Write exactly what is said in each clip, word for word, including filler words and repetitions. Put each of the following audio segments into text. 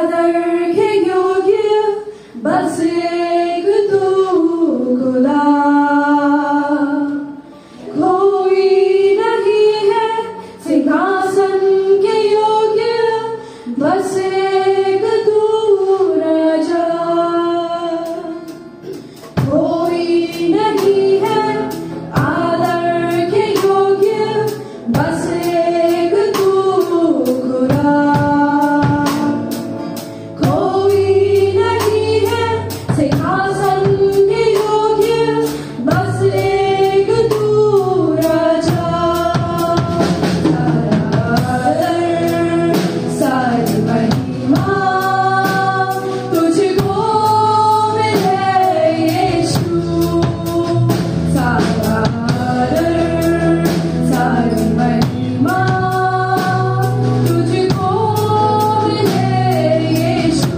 आदर के योग्य बस एक तू खुदा, कोई नहीं है सिंहासन के योग्य बस एक तू राजा, कोई नहीं है आदर के योग्य बस एक तू खुदा, कोई नहीं है सिंहासन के योग्य बस एक तू राजा। सारी महिमा तुझको मिले यीशु, सारा आदर सारी महिमा तुझको मिले यीशु।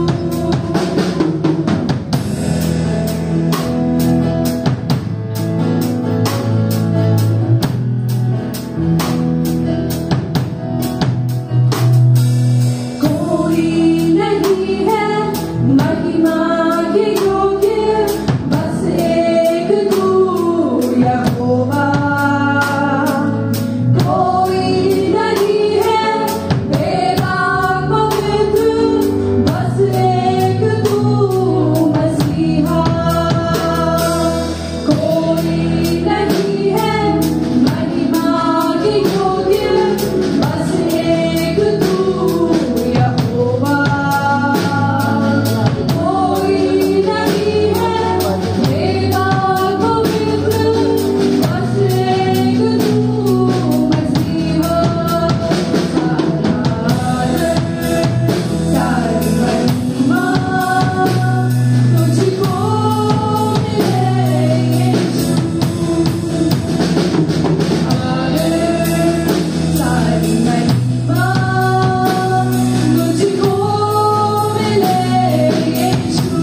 कोई नहीं है महिमा के योग्य बस एक तू यहोवा, कोई नहीं है बेदाग पवित्र बस एक तू मसीहा, कोई नहीं है महिमा के योग्य बस एक तू यहोवा, कोई नहीं है बेदाग पवित्र बस एक तू मसीहा। सारी महिमा तुझको मिले यीशु, सारी महिमा तुझको मिले यीशु।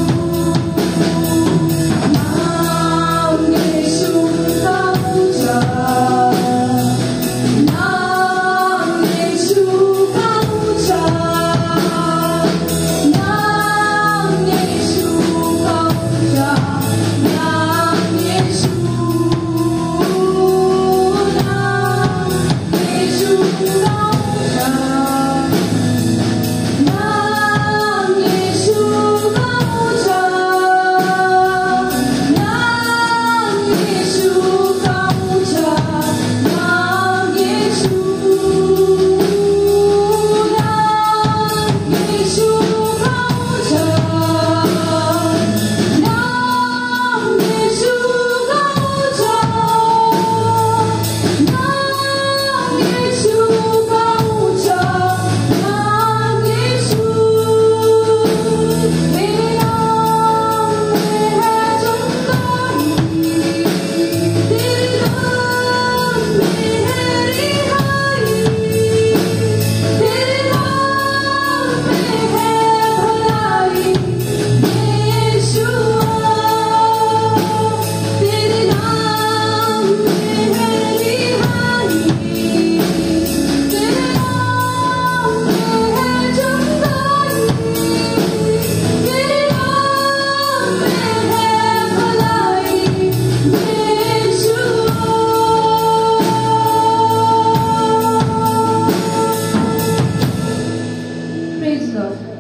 नाम यीशु का ऊंचा, नाम यीशु का ऊंचा, नाम यीशु का ऊंचा, नाम यीशु, नाम यीशु का ऊंचा, नाम यीशु का ऊंचा, नाम यीशु का ऊंचा, नाम यीशु, नाम यीशु का ऊंचा, नाम यीशु का ऊंचा, नाम यीशु का ऊंचा, नाम यीशु। तेरे नाम में है चंगाई, तेरे नाम में है रिहाई, तेरे नाम में है भलाई, यीशुआ, तेरे नाम में है रिहाई, तेरे नाम में है चंगाई, तेरे नाम में है भलाई, यीशुआ। Praise God.